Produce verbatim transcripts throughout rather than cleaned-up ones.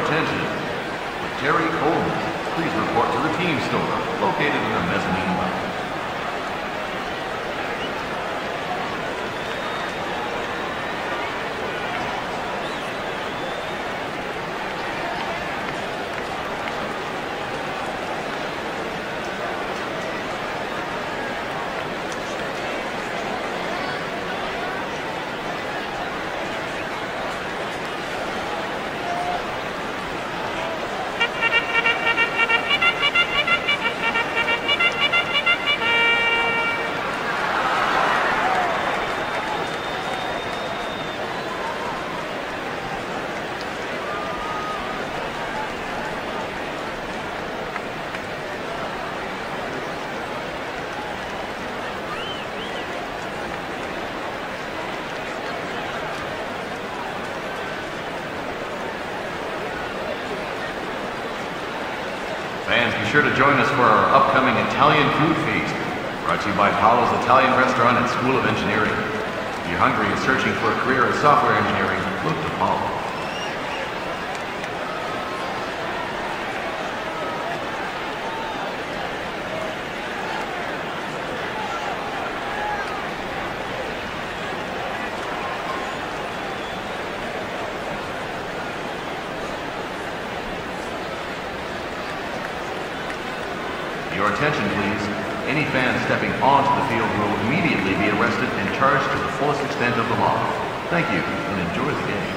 attention. With Terry Coleman, please report to the team store, located in the mezzanine level. Fans, be sure to join us for our upcoming Italian food feast, brought to you by Paolo's Italian Restaurant and School of Engineering. If you're hungry and searching for a career in software engineering, look to Paolo. Your attention, please. Any fan stepping onto the field will immediately be arrested and charged to the fullest extent of the law. Thank you, and enjoy the game.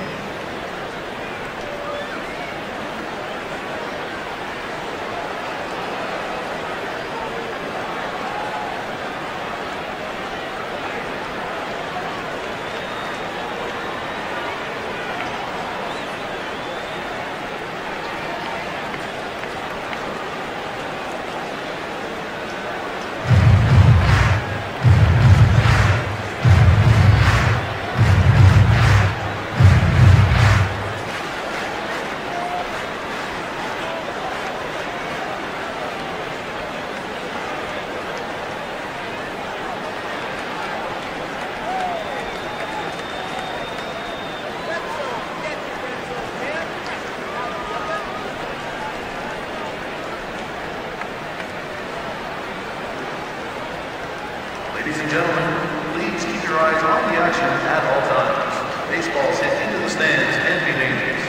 Ladies and gentlemen, please keep your eyes on the action at all times. Baseballs hit into the stands can be dangerous.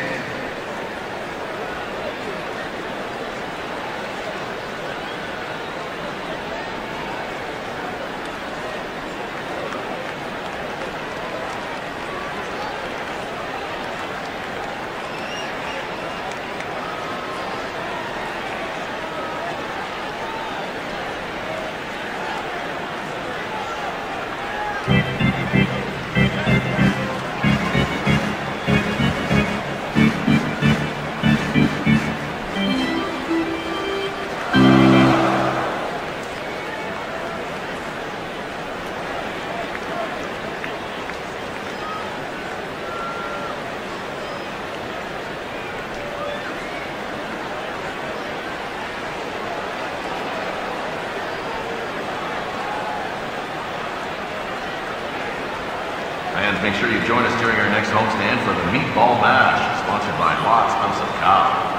Fans, make sure you join us during our next homestand for the Meatball Mash, sponsored by Watts House of Cow.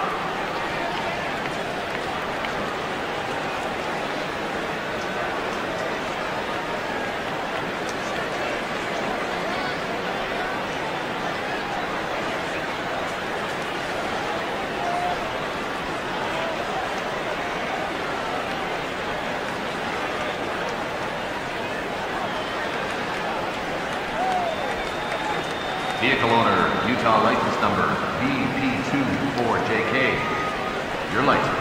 Vehicle owner, Utah license number B P two four J K. Your license.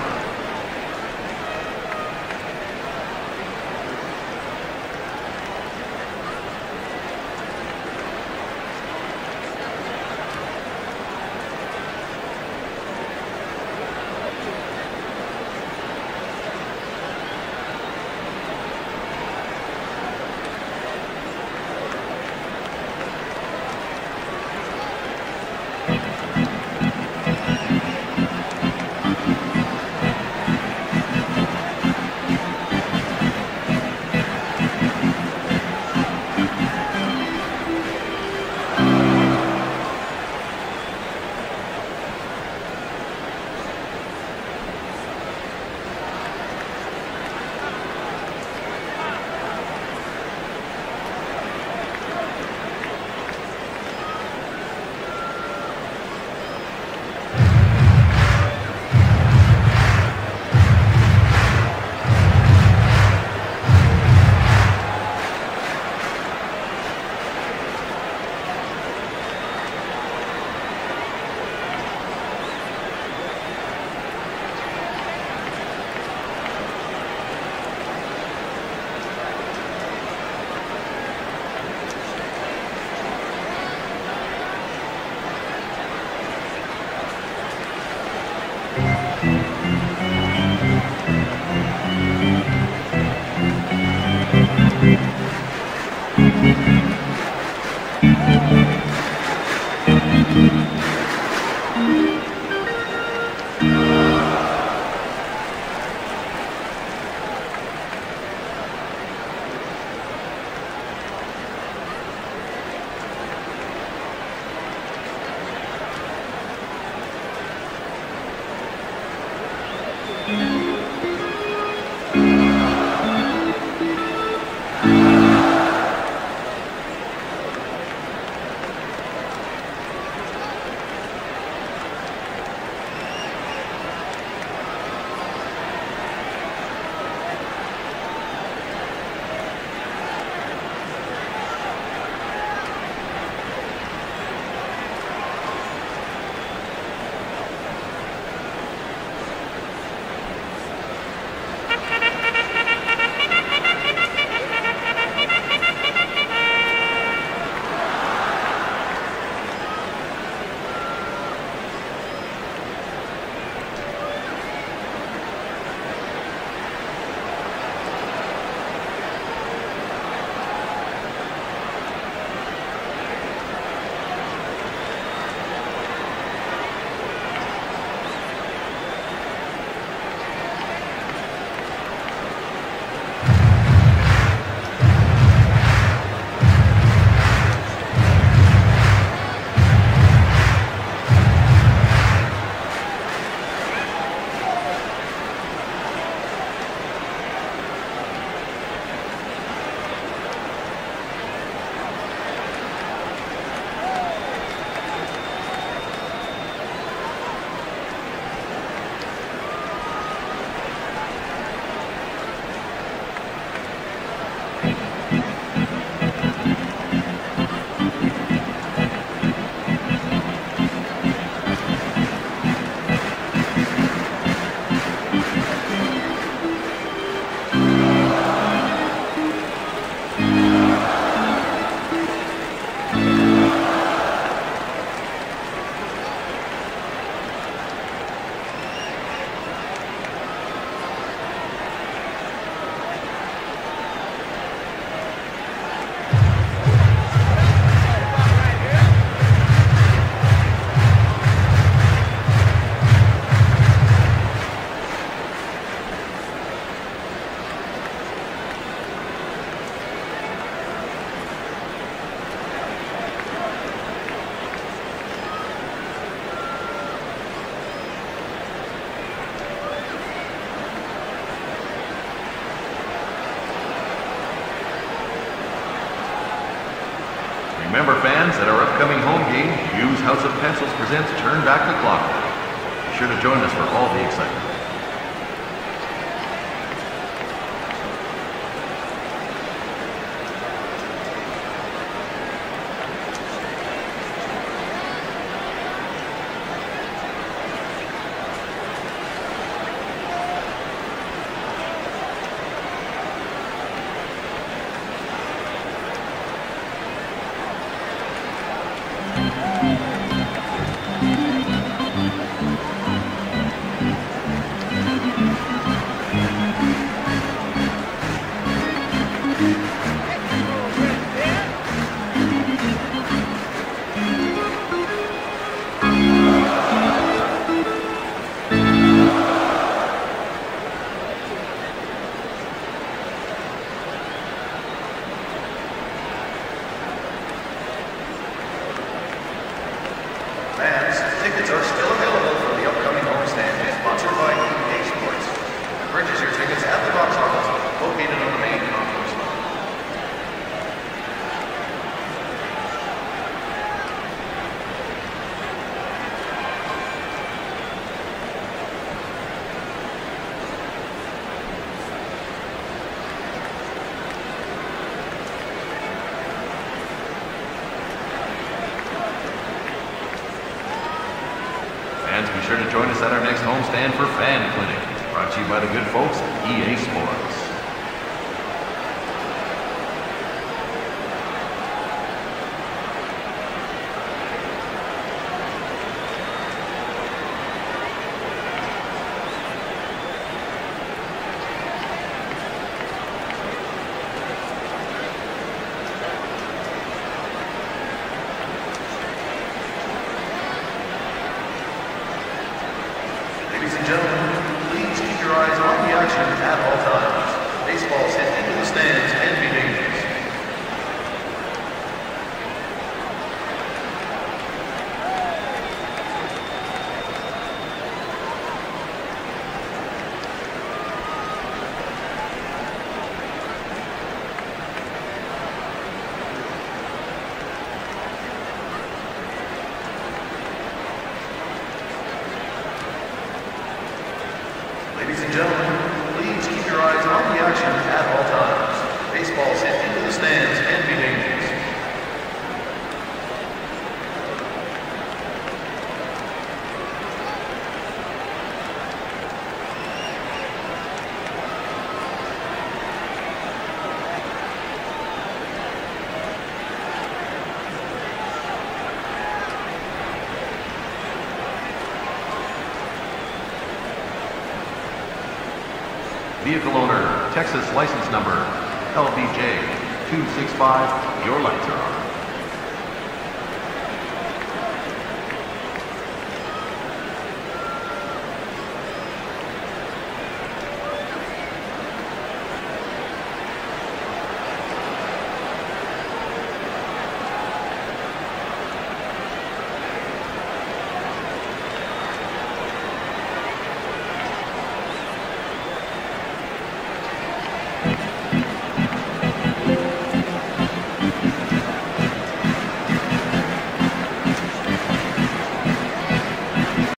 Remember, fans, at our upcoming home game, Hughes House of Pencils presents Turn Back the Clock. Be sure to join us for all the excitement. Fans, tickets are still available for the upcoming homestand, sponsored by E A Sports. Purchase your tickets at the box office, located on the main concourse. Fans, be sure to join us at our next homestand for Fan Clinic, brought to you by the good folks at E A Sports. action at all times. Baseballs hit into the stands can be dangerous. Ladies and gentlemen, please keep your eyes on the action at all times. Baseballs hit into the stands can be dangerous. Vehicle owner, Texas license number L B J two six five, your lights are on.